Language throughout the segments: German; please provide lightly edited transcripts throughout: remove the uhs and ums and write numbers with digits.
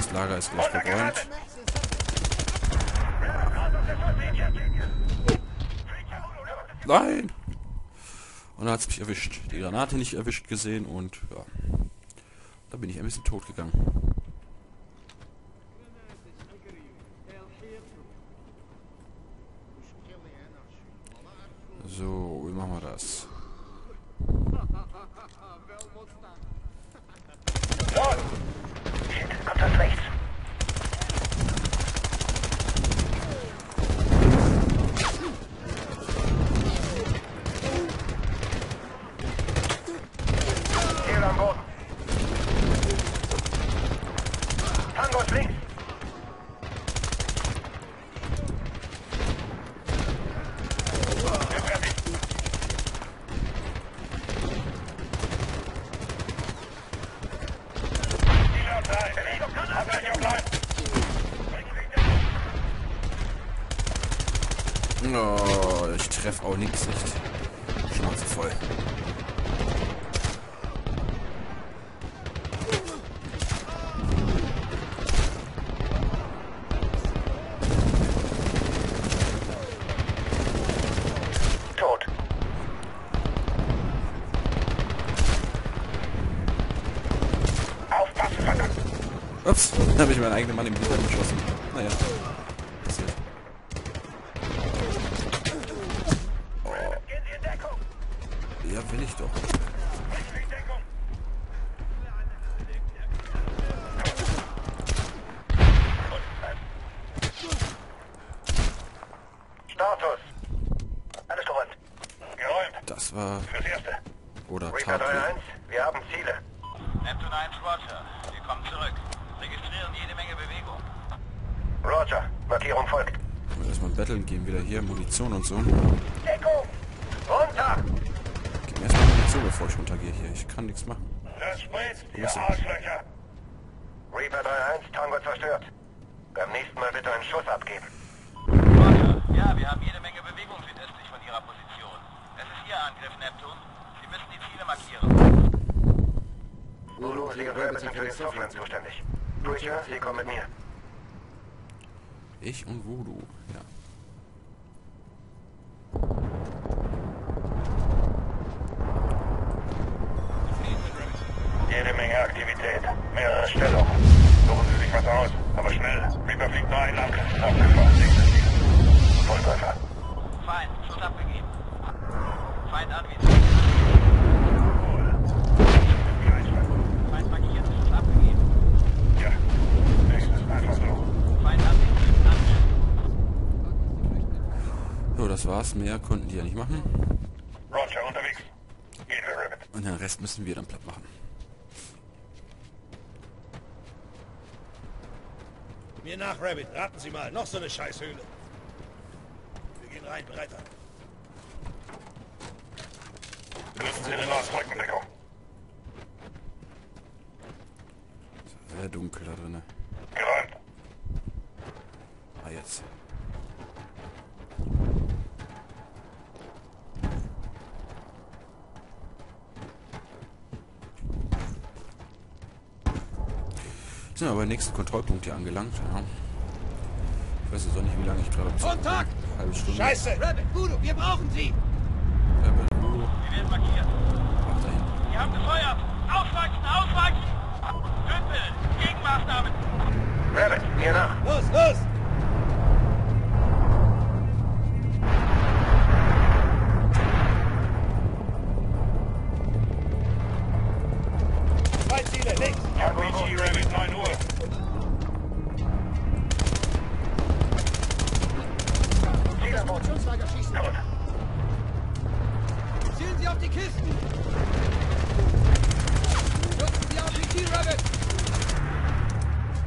Das Lager ist gleich geräumt. Nein! Und dann hat es mich erwischt. Die Granate nicht erwischt gesehen und ja. Da bin ich ein bisschen tot gegangen. So, wie machen wir das? Kommt aus rechts. Ziel am Boden. Tango ist links. Oh, ich treffe auch nichts, echt. Schnauze voll. Tot. Aufpassen, verdammt. Ups, da habe ich meinen eigenen Mann im Hintern geschossen. Naja, passiert. Gehen Sie in Deckung. Ja, will ich doch. Deckung. Status. Alles geräumt. Geräumt. Das war... Fürs Erste. Oder Reaper Tat. 3-1, wir haben Ziele. Neptune 1, Roger. Wir kommen zurück. Registrieren jede Menge Bewegung. Roger, Markierung folgt. Erstmal betteln, gehen wieder hier, Munition und so. Deckung! Runter! Gib mir erstmal Munition, bevor ich runtergehe hier. Ich kann nichts machen. Das spritzt, ihr Arschlöcher! Reaper 3-1, Tango zerstört. Beim nächsten Mal bitte einen Schuss abgeben. Roger. Ja, wir haben jede Menge Bewegung südöstlich von Ihrer Position. Es ist Ihr Angriff, Neptune. Sie müssen die Ziele markieren. Lulu, Sie und Rabbit sind für den Softland zuständig. Preacher, Sie kommen mit mir. Ich und Voodoo, ja. Jede Menge Aktivität. Mehrere Stellungen. Suchen Sie sich was aus. Aber schnell. Reaper fliegt nur einen Angriff. Abgefahren. Nächstes Ziel. Volltreffer. Feind, Schuss abgegeben. Feind anvisiert. Feind markiert, Schuss abgegeben. Ja. Nächstes. Einfach so. Feind anvisiert. Angriff. So, das war's. Mehr konnten die ja nicht machen. Roger, unterwegs. Gehen wir, Rabbit. Und den Rest müssen wir dann platt machen. Mir nach, Rabbit. Raten Sie mal. Noch so eine Scheißhöhle. Wir gehen rein. Breiter. Müssen Sie in den Ausdrücken, Deckung. Sehr dunkel da drin. Geräumt. Ah, jetzt. Sind wir beim nächsten Kontrollpunkt hier angelangt. Ja. Ich weiß jetzt auch nicht, wie lange ich gerade... Kontakt! Halbe Stunde. Scheiße! Rabbit, Voodoo, wir brauchen Sie! Voodoo. Sie werden markiert. Ach, dahin. Sie haben gefeuert. Ausweichen, ausweichen! Dümpel, Gegenmaßnahmen. Rabbit, mir nach. Los, los! Zwei Ziele, links! RPG, Rabbit, 9 Uhr. Ziel am Boden. Schusswagen schießen! Tot. Zielen Sie auf die Kisten! Nutzen Sie RPG, Rabbit!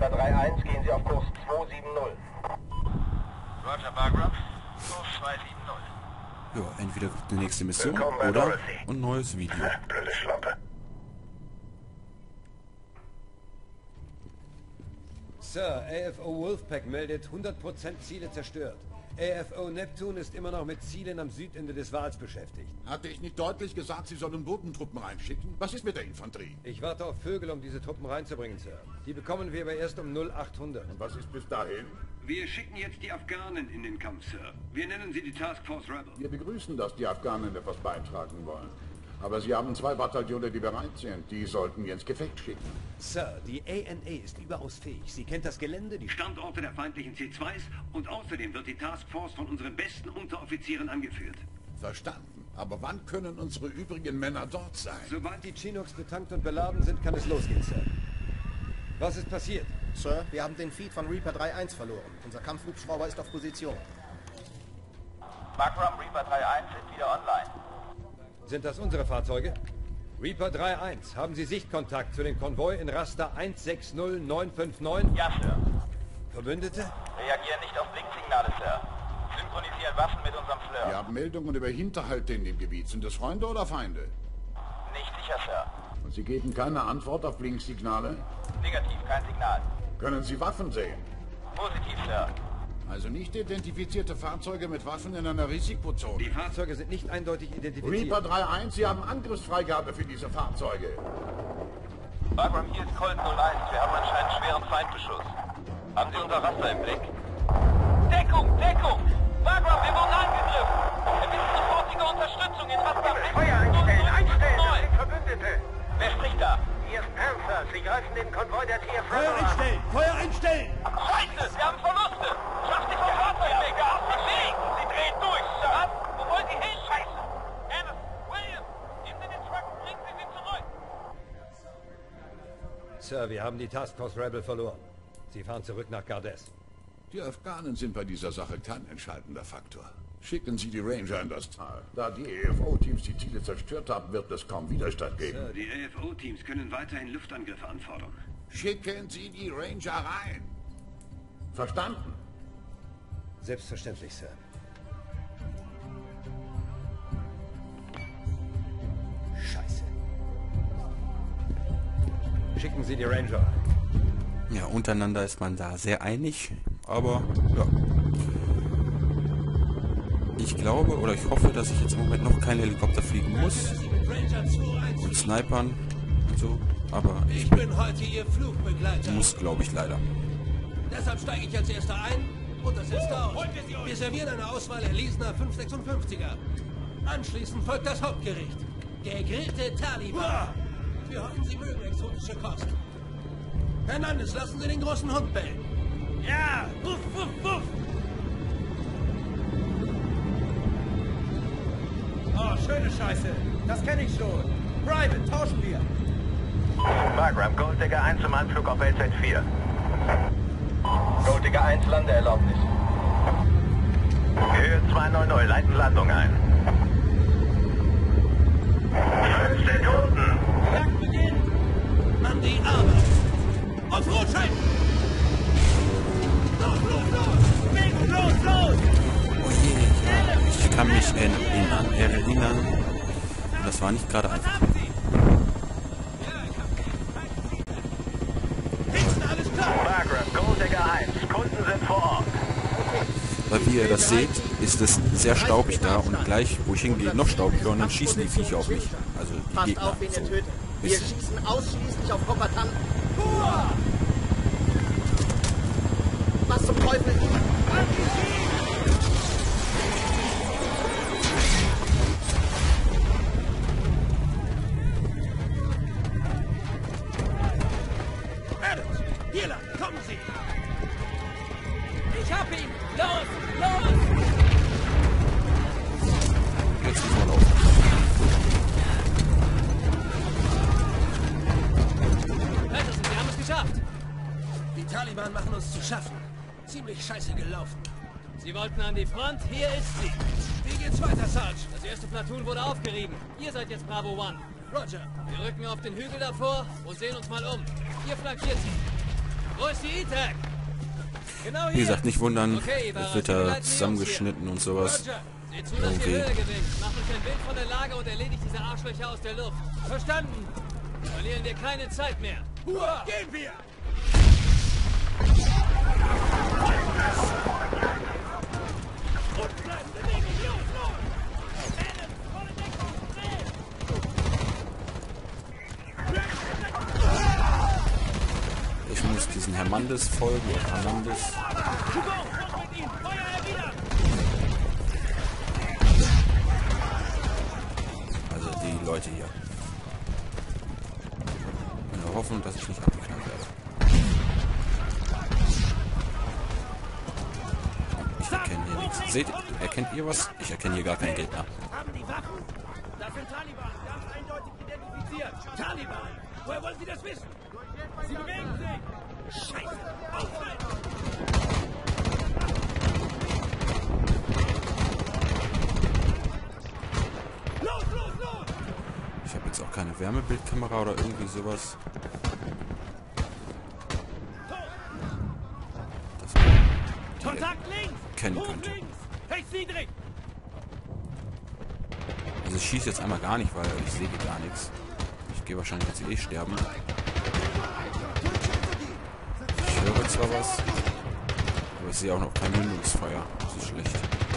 Reaper 3-1, gehen Sie auf Kurs 270. Roger, Bagram. Kurs 270. Ja, entweder kommt die nächste Mission Willkommen bei oder Dorothy. ein neues Video. Blöde Schlampe. Sir, AFO Wolfpack meldet 100% Ziele zerstört. AFO Neptune ist immer noch mit Zielen am Südende des Wals beschäftigt. Hatte ich nicht deutlich gesagt, Sie sollen Bodentruppen reinschicken? Was ist mit der Infanterie? Ich warte auf Vögel, um diese Truppen reinzubringen, Sir. Die bekommen wir aber erst um 0800. Und was ist bis dahin? Wir schicken jetzt die Afghanen in den Kampf, Sir. Wir nennen sie die Task Force Rebel. Wir begrüßen, dass die Afghanen etwas beitragen wollen. Aber Sie haben 2 Bataillone, die bereit sind. Die sollten wir ins Gefecht schicken. Sir, die ANA ist überaus fähig. Sie kennt das Gelände, die Standorte der feindlichen C2s und außerdem wird die Task Force von unseren besten Unteroffizieren angeführt. Verstanden. Aber wann können unsere übrigen Männer dort sein? Sobald die Chinooks betankt und beladen sind, kann es losgehen, Sir. Was ist passiert? Sir, wir haben den Feed von Reaper 3-1 verloren. Unser Kampfhubschrauber ist auf Position. Bagram, Reaper 3-1 sind wieder online. Sind das unsere Fahrzeuge? Reaper 3-1, haben Sie Sichtkontakt zu den Konvoi in Raster 160959? Ja, Sir. Verbündete? Reagieren nicht auf Blinksignale, Sir. Synchronisieren Waffen mit unserem Wir Fleur. haben Meldungen über Hinterhalte in dem Gebiet. Sind es Freunde oder Feinde? Nicht sicher, Sir. Und Sie geben keine Antwort auf Blinksignale? Negativ, kein Signal. Können Sie Waffen sehen? Positiv, Sir. Also nicht identifizierte Fahrzeuge mit Waffen in einer Risikozone. die Fahrzeuge Fahrzeuge sind nicht eindeutig identifiziert. Reaper 3-1, Sie haben Angriffsfreigabe für diese Fahrzeuge. Bagram, hier ist Colt 01. Wir haben anscheinend schweren Feindbeschuss. Haben Sie unser Raster im Blick? Deckung! Deckung! Bagram, wir wurden angegriffen! Wir müssen sofortige Unterstützung in Raster. Feuer einstellen, einstellen! Das sind Verbündete! Wer spricht da? Hier ist Panther. Sie greifen den Konvoi der TF Feuer einstellen! Feuer einstellen! Scheiße, wir haben Verluste! Schafft sich vom Fahrzeug weg! Weg! Sie drehen durch, Sir! Was? Wo wollen Sie hin? Scheiße! Anderson, William! Nehmen Sie den Truck und bringen Sie zurück! Sir, wir haben die Taskforce Rebel verloren. Sie fahren zurück nach Gardes. Die Afghanen sind bei dieser Sache kein entscheidender Faktor. Schicken Sie die Ranger in das Tal. Da die AFO-Teams die Ziele zerstört haben, wird es kaum Widerstand geben. Die AFO-Teams können weiterhin Luftangriffe anfordern. Schicken Sie die Ranger rein. Verstanden? Selbstverständlich, Sir. Scheiße. Schicken Sie die Ranger. Ja, untereinander ist man da sehr einig, aber ja. Ich glaube oder ich hoffe, dass ich jetzt im Moment noch kein Helikopter fliegen muss und snipern und so, aber ich bin heute Ihr Flugbegleiter. muss, glaube ich, leider. Deshalb steige ich als Erster ein und das Erste aus. Wir servieren eine Auswahl erlesener 556er. Anschließend folgt das Hauptgericht. Gegrillte Taliban. Wir hoffen, Sie mögen exotische Kost. Hernandez, lassen Sie den großen Hund bellen. Ja, wuff, wuff, wuff. Oh, schöne Scheiße. Das kenne ich schon. Private, tauschen wir. Bagram, Golddigger 1 zum Anflug auf LZ4. Golddigger 1, Landeerlaubnis. Höhe 290, leiten Landung ein. 5 Sekunden. Jagd beginnt. An die Arbeit. Auf Rotschein. Los, los, los. Weg, los, los. Oh je, ja, ich kann mich erinnern. Das war nicht gerade einfach. Hinten alles klar. Bagram, Golddigger 1, Kunden sind vor Ort. Weil wie ihr das seht, ist es sehr staubig da und gleich, wo ich hingehe, noch staubiger und dann schießen die Viecher auf mich. Also die Passt Gegner. auf, wen ihr So. tötet. Wir schießen ausschließlich auf Kombattanten. Was zum Teufel? Adams, hier lang, kommen Sie. Ich hab ihn. Los, los. Jetzt müssen wir laufen. Patterson, wir haben es geschafft. Die Taliban machen uns zu schaffen. Ziemlich scheiße gelaufen. Sie wollten an die Front, hier ist sie. Wie geht's weiter, Sarge? Das erste Platoon wurde aufgerieben. Ihr seid jetzt Bravo One. Roger. Wir rücken auf den Hügel davor und sehen uns mal um. Ihr flankiert sie. Wo ist die E-Tag? Genau hier. Wie gesagt, nicht wundern, Okay, es wird da zusammengeschnitten und sowas. Roger. Seht zu, dass ihr Höhe gewinnt. Macht euch ein Bild von der Lage und erledigt diese Arschlöcher aus der Luft. Verstanden? Verlieren wir keine Zeit mehr. Gehen wir! Ich muss diesen Hernandez folgen. Hernandez. Also die Leute hier. Wir hoffen, dass ich nicht abgeknallt werde. Ich erkenne hier nichts. Seht ihr, erkennt ihr was? Ich erkenne hier gar keinen Gegner. Haben die Waffen? Das sind Taliban, ganz eindeutig identifiziert. Taliban! Woher wollen Sie das wissen? Sie bewegen sich! Scheiße! Aufhalten! Los, los, los! Ich habe jetzt auch keine Wärmebildkamera oder irgendwie sowas. Das man Kontakt links! kennen Hoch könnte. links! Rechts niedrig! Also ich schieße jetzt einmal gar nicht, weil ich sehe gar nichts. Ich gehe wahrscheinlich jetzt eh sterben. Ich höre zwar was, aber ich sehe auch noch kein Mündungsfeuer. Das ist schlecht.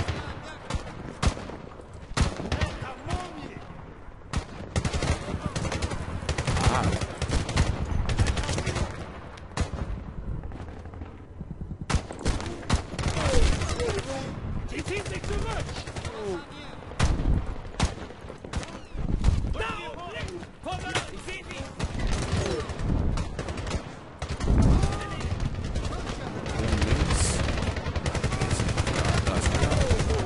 Ah. Sie ziehen sich zurück! Da oben links! Vorwärts! Ich sehe sie! Oben links. Da ist er.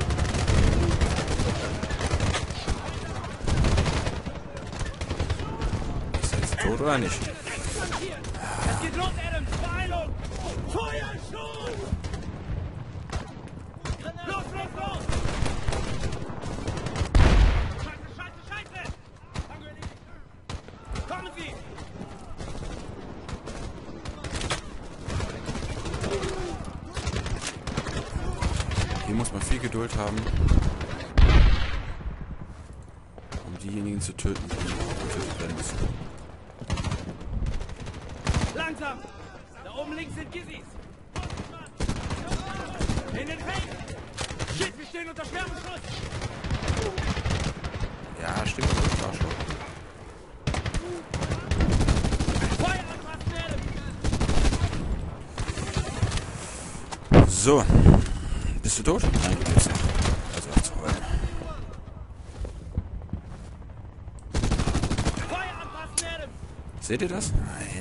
Ist er jetzt tot oder nicht? Es geht los, Adams! Beeilung! Feuer schon! Los, los, los! Scheiße, scheiße, scheiße! Kommen Sie! Hier muss man viel Geduld haben, um diejenigen zu töten, die getötet werden müssen. Langsam! Da oben links sind Gizis! In den Feld! Shit, wir stehen unter schwerem Schuss! Ja, stimmt, das war schon. Feuer anpassen, Adam! So. Bist du tot? Nein, du lebst noch. Also aufzuholen. Feuer anpassen, Adam! Seht ihr das? Nein.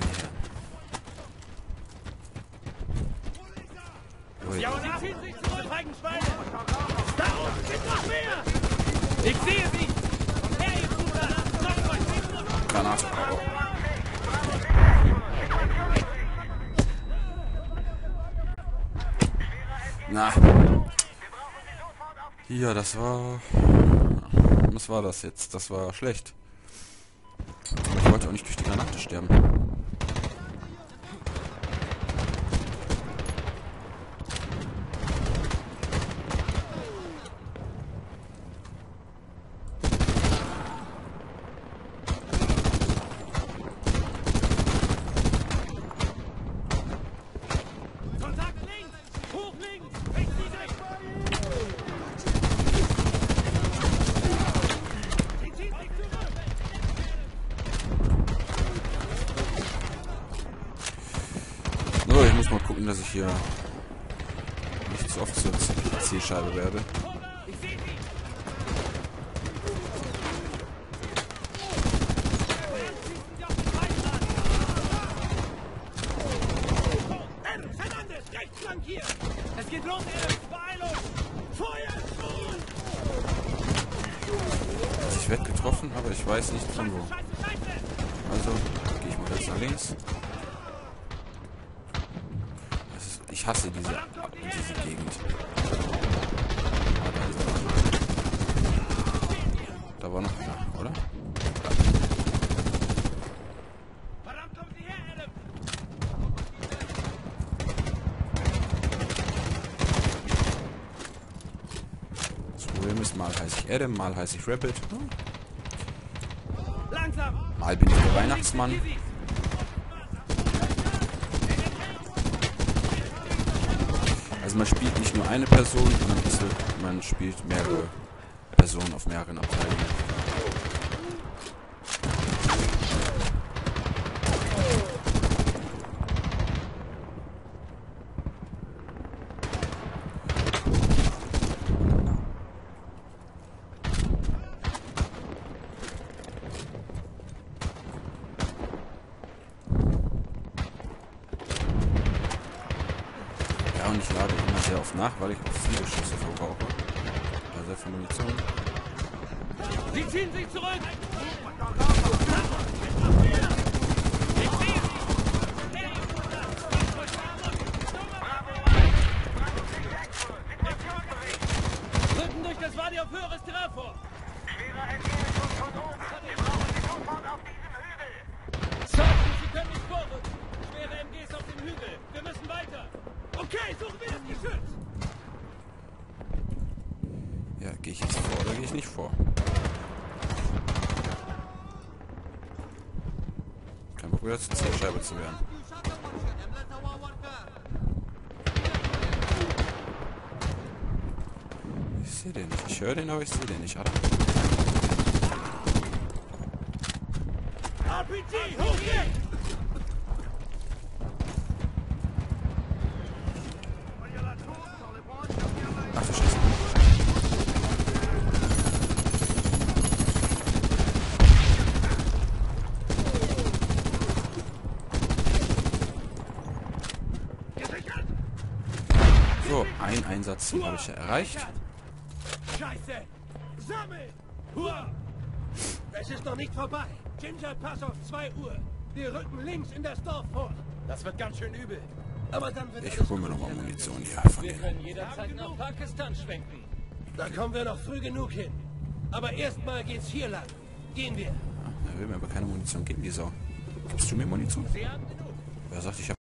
Ui. Ja, und sie ziehen sich zurück, Schweine! Da oben sind noch mehr! Ich sehe sie! Her, ihr Bruder! Sagt euch! Granate. Oh. Na. Ja, das war... Was war das jetzt? Das war schlecht. Aber ich wollte auch nicht durch die Granate sterben. Kontakt links! Hoch links! Rechts niedrig! Sie ziehen sich zurück! So, ich muss mal gucken, dass ich hier nicht zu oft zur Zielscheibe werde. Ich sehe sie! Schießen Sie auf den Feind an! Fernandes, rechts flankiert! Es geht los, Adams! Beeilung! Feuer schon! Also ich werde getroffen, aber ich weiß nicht von wo. Scheiße, scheiße! Also gehe ich mal ganz nach links. Ich hasse diese Gegend. Da war noch einer, oder? Verdammt, kommen Sie her, Adam! James, mal heiße ich Adam, mal heiße ich Rabbit. Langsam! Mal bin ich der Weihnachtsmann. Also man spielt nicht nur eine Person, sondern man spielt mehrere Personen auf mehreren Abteilungen. Und ich lade immer sehr oft nach, weil ich auch viele Schüsse verbrauche. Also sehr viel Munition. Sie ziehen sich zurück! Rücken durch das Wadi auf höheres Terrain vor! Schwerer Entgegenschutz von oben. Wir brauchen Sie sofort auf diesem Hügel. Sergeant, Sie können nicht vorrücken! Schwere MGs auf dem Hügel! Wir müssen weiter! Okay, suchen wir das Geschütz! Ja, gehe ich jetzt vor oder gehe ich nicht vor? Kein Problem, zur Zielscheibe zu werden. Ich sehe den nicht. Ich höre den, aber ich sehe den nicht, Alter. RPG, hoch jetzt! Ach du Scheiße. So, ein Einsatz habe ich erreicht. Scheiße! Sammel! Hua! Es ist noch nicht vorbei. Ginger, pass auf 2 Uhr. Wir rücken links in das Dorf vor. Das wird ganz schön übel. Aber dann wird Ich alles hole mir gut. nochmal Munition hier von Wir denen. können jederzeit nach Pakistan schwenken. Da kommen wir noch früh genug hin. Aber erstmal geht's hier lang. Gehen wir. Er will mir aber keine Munition geben, die Sau. Gibst du mir Munition? Sie haben genug. Wer sagt, ich habe